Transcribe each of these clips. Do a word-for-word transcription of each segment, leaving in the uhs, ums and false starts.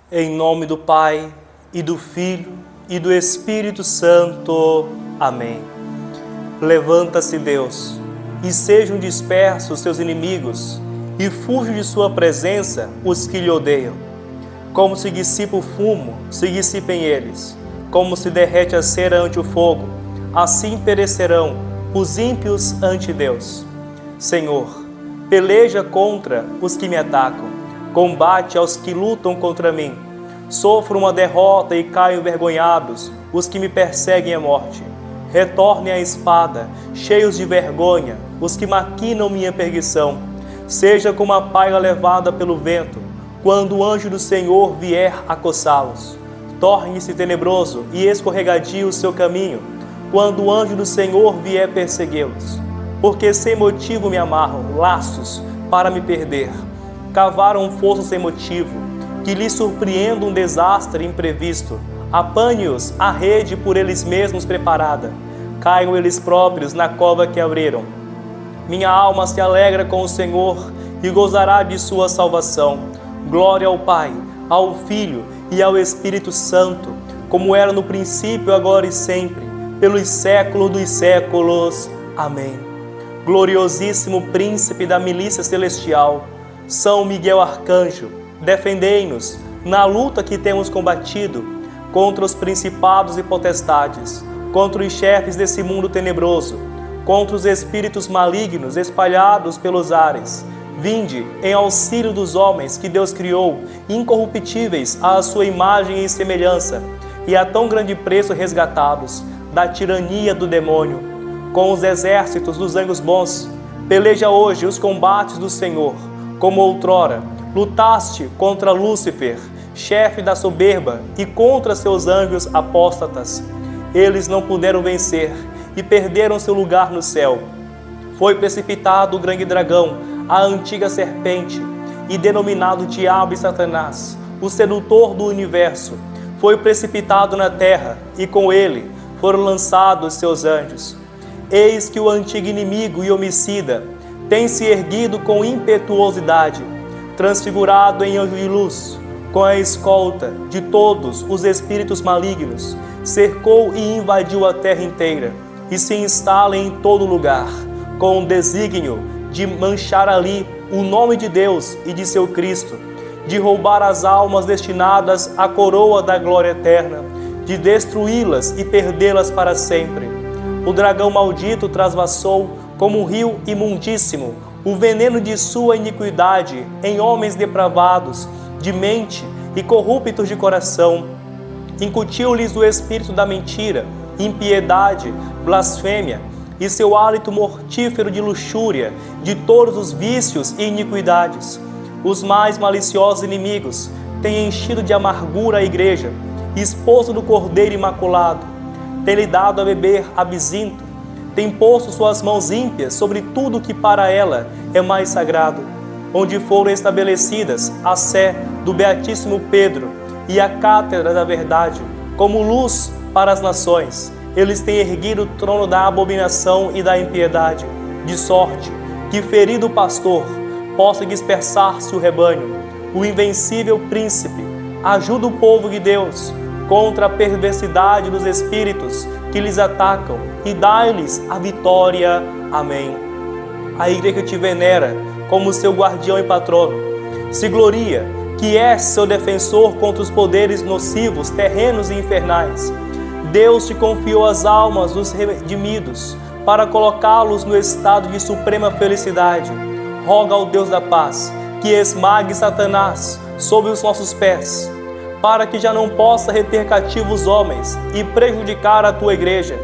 Em nome do Pai, e do Filho, e do Espírito Santo. Amém. Levanta-se, Deus, e sejam dispersos seus inimigos, e fujam de sua presença os que lhe odeiam. Como se dissipa o fumo, se dissipem eles. Como se derrete a cera ante o fogo, assim perecerão os ímpios ante Deus. Senhor, peleja contra os que me atacam, combate aos que lutam contra mim. Sofro uma derrota e caio envergonhados os que me perseguem à morte. Retornem a espada, cheios de vergonha, os que maquinam minha perdição. Seja como a palha levada pelo vento, quando o anjo do Senhor vier acossá-los. Torne-se tenebroso e escorregadio o seu caminho, quando o anjo do Senhor vier persegui-los. Porque sem motivo me amarram laços para me perder. Cavaram um fosso sem motivo, que lhes surpreenda um desastre imprevisto. Apanhe-os a rede por eles mesmos preparada. Caiam eles próprios na cova que abriram. Minha alma se alegra com o Senhor e gozará de sua salvação. Glória ao Pai, ao Filho e ao Espírito Santo, como era no princípio, agora e sempre, pelos séculos dos séculos. Amém. Gloriosíssimo Príncipe da milícia celestial, São Miguel Arcanjo, defendei-nos na luta que temos combatido contra os principados e potestades, contra os chefes desse mundo tenebroso, contra os espíritos malignos espalhados pelos ares. Vinde em auxílio dos homens que Deus criou, incorruptíveis à sua imagem e semelhança, e a tão grande preço resgatados da tirania do demônio. Com os exércitos dos anjos bons, peleja hoje os combates do Senhor. Como outrora, lutaste contra Lúcifer, chefe da soberba, e contra seus anjos apóstatas. Eles não puderam vencer e perderam seu lugar no céu. Foi precipitado o grande dragão, a antiga serpente, e denominado Diabo e Satanás, o sedutor do universo. Foi precipitado na terra, e com ele foram lançados seus anjos. Eis que o antigo inimigo e homicida tem se erguido com impetuosidade, transfigurado em anjo de luz, com a escolta de todos os espíritos malignos, cercou e invadiu a terra inteira, e se instala em todo lugar, com o desígnio de manchar ali o nome de Deus e de seu Cristo, de roubar as almas destinadas à coroa da glória eterna, de destruí-las e perdê-las para sempre. O dragão maldito trasvassou como um rio imundíssimo o veneno de sua iniquidade em homens depravados de mente e corruptos de coração. Incutiu-lhes o espírito da mentira, impiedade, blasfêmia e seu hálito mortífero de luxúria, de todos os vícios e iniquidades. Os mais maliciosos inimigos têm enchido de amargura a igreja, esposo do Cordeiro Imaculado. Tem-lhe dado a beber absinto, tem posto suas mãos ímpias sobre tudo que para ela é mais sagrado, onde foram estabelecidas a sé do Beatíssimo Pedro e a cátedra da verdade, como luz para as nações. Eles têm erguido o trono da abominação e da impiedade, de sorte que, ferido o pastor, possa dispersar-se o rebanho. O invencível príncipe ajuda o povo de Deus contra a perversidade dos espíritos que lhes atacam e dá-lhes a vitória. Amém. A igreja te venera como seu guardião e patrono. Se gloria que és seu defensor contra os poderes nocivos, terrenos e infernais. Deus te confiou as almas dos redimidos para colocá-los no estado de suprema felicidade. Roga ao Deus da paz que esmague Satanás sob os nossos pés, para que já não possa reter cativos os homens e prejudicar a tua igreja.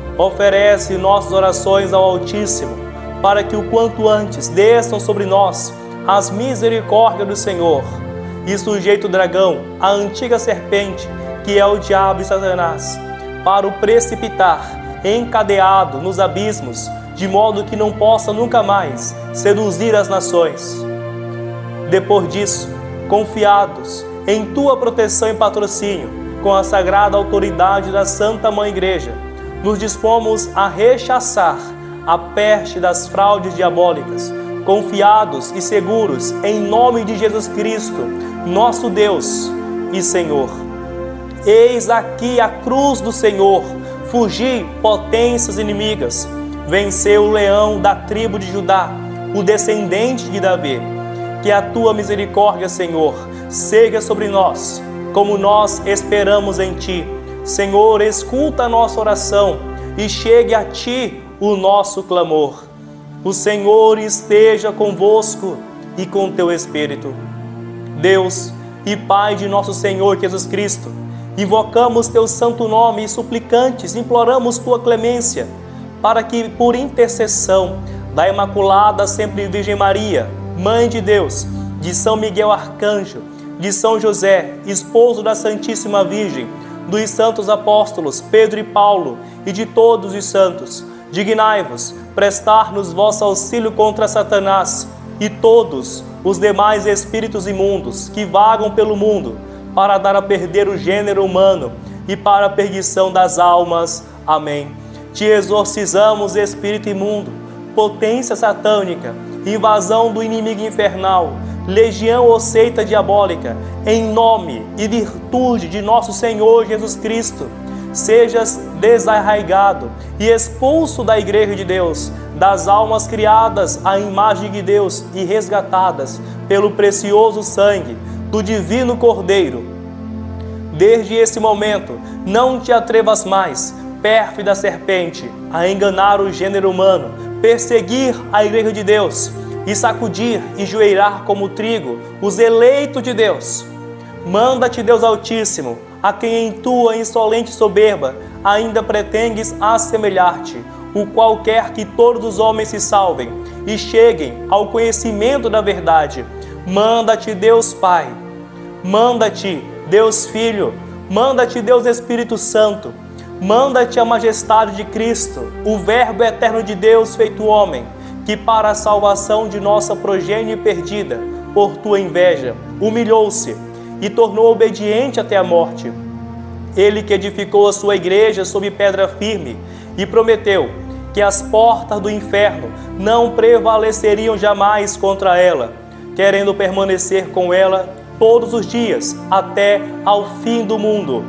Oferece nossas orações ao Altíssimo, para que o quanto antes desçam sobre nós as misericórdias do Senhor, e sujeita o dragão, a antiga serpente, que é o diabo e Satanás, para o precipitar, encadeado nos abismos, de modo que não possa nunca mais seduzir as nações. Depois disso, confiados em tua proteção e patrocínio, com a sagrada autoridade da Santa Mãe Igreja, nos dispomos a rechaçar a peste das fraudes diabólicas, confiados e seguros em nome de Jesus Cristo, nosso Deus, e Senhor. Eis aqui a cruz do Senhor, fugi potências inimigas, venceu o leão da tribo de Judá, o descendente de Davi. Que a tua misericórdia, Senhor, seja sobre nós, como nós esperamos em ti. Senhor, escuta a nossa oração e chegue a ti o nosso clamor. O Senhor esteja convosco e com teu Espírito. Deus e Pai de nosso Senhor Jesus Cristo, invocamos teu santo nome e suplicantes, imploramos tua clemência, para que por intercessão da Imaculada Sempre Virgem Maria, Mãe de Deus, de São Miguel Arcanjo, de São José, esposo da Santíssima Virgem, dos santos apóstolos Pedro e Paulo e de todos os santos, dignai-vos prestar-nos vosso auxílio contra Satanás e todos os demais espíritos imundos que vagam pelo mundo para dar a perder o gênero humano e para a perdição das almas. Amém. Te exorcizamos, espírito imundo, potência satânica, invasão do inimigo infernal, legião ou seita diabólica, em nome e virtude de nosso Senhor Jesus Cristo, sejas desarraigado e expulso da Igreja de Deus, das almas criadas à imagem de Deus e resgatadas pelo precioso sangue do divino Cordeiro. Desde esse momento, não te atrevas mais, pérfida serpente, a enganar o gênero humano, perseguir a Igreja de Deus e sacudir e joelhar como trigo os eleitos de Deus. Manda-te Deus Altíssimo, a quem em tua insolente soberba ainda pretendes assemelhar-te, o qual quer que todos os homens se salvem e cheguem ao conhecimento da verdade. Manda-te Deus Pai, manda-te Deus Filho, manda-te Deus Espírito Santo, manda-te a majestade de Cristo, o Verbo eterno de Deus feito homem, que para a salvação de nossa progênie perdida, por tua inveja, humilhou-se e tornou obediente até a morte. Ele que edificou a sua igreja sob pedra firme e prometeu que as portas do inferno não prevaleceriam jamais contra ela, querendo permanecer com ela todos os dias, até ao fim do mundo.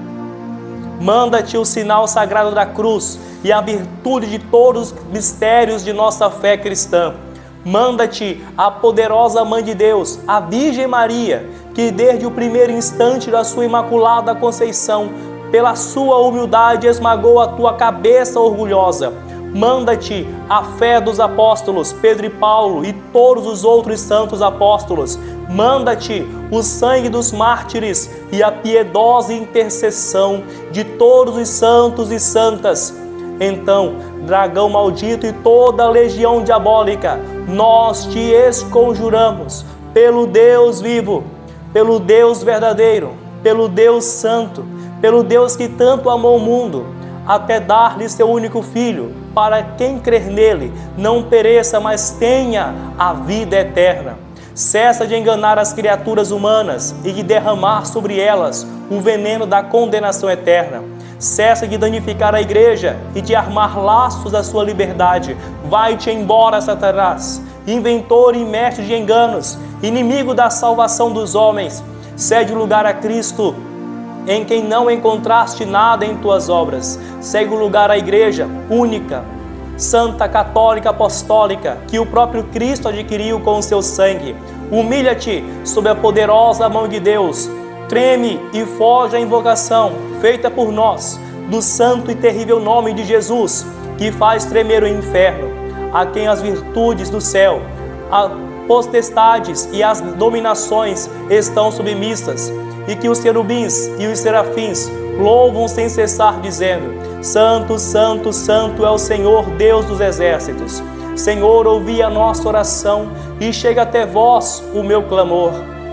Manda-te o sinal sagrado da cruz e a virtude de todos os mistérios de nossa fé cristã. Manda-te a poderosa Mãe de Deus, a Virgem Maria, que desde o primeiro instante da sua Imaculada Conceição, pela sua humildade esmagou a tua cabeça orgulhosa. Manda-te a fé dos apóstolos Pedro e Paulo e todos os outros santos apóstolos. Manda-te o sangue dos mártires e a piedosa intercessão de todos os santos e santas. Então, dragão maldito e toda a legião diabólica, nós te esconjuramos pelo Deus vivo, pelo Deus verdadeiro, pelo Deus santo, pelo Deus que tanto amou o mundo, até dar-lhe seu único Filho, para quem crer nele não pereça, mas tenha a vida eterna. Cessa de enganar as criaturas humanas e de derramar sobre elas o veneno da condenação eterna. Cessa de danificar a igreja e de armar laços da sua liberdade. Vai-te embora, Satanás, inventor e mestre de enganos, inimigo da salvação dos homens. Cede o lugar a Cristo, em quem não encontraste nada em tuas obras. Segue o lugar à igreja única, santa, católica, apostólica, que o próprio Cristo adquiriu com o seu sangue. Humilha-te sob a poderosa mão de Deus. Treme e foge à invocação feita por nós, do santo e terrível nome de Jesus, que faz tremer o inferno, a quem as virtudes do céu, as potestades e as dominações estão submissas, e que os querubins e os serafins louvam sem cessar, dizendo: Santo, Santo, Santo é o Senhor Deus dos exércitos. Senhor, ouvi a nossa oração e chega até vós o meu clamor.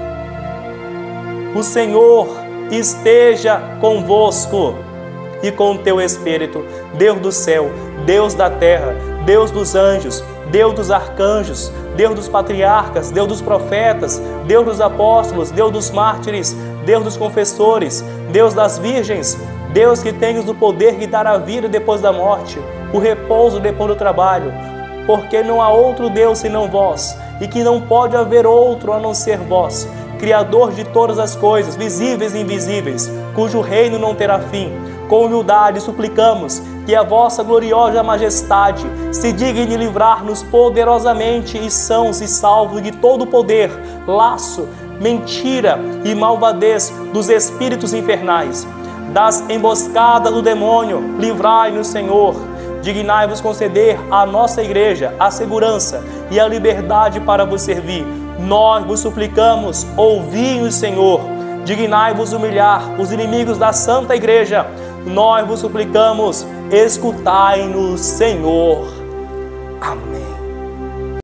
O Senhor esteja convosco e com o teu Espírito. Deus do céu, Deus da terra, Deus dos anjos, Deus dos arcanjos, Deus dos patriarcas, Deus dos profetas, Deus dos apóstolos, Deus dos mártires, Deus dos confessores, Deus das virgens, Deus que tens o poder de dar a vida depois da morte, o repouso depois do trabalho, porque não há outro Deus senão vós, e que não pode haver outro a não ser vós. Criador de todas as coisas, visíveis e invisíveis, cujo reino não terá fim, com humildade suplicamos que a vossa gloriosa majestade se digne livrar-nos poderosamente e sãos e salvos de todo poder, laço, mentira e malvadez dos espíritos infernais. Das emboscadas do demônio, livrai-nos, Senhor. Dignai-vos conceder à nossa igreja a segurança e a liberdade para vos servir. Nós vos suplicamos, ouvi-nos, Senhor. Dignai-vos humilhar os inimigos da Santa Igreja. Nós vos suplicamos, escutai-nos, Senhor. Amém.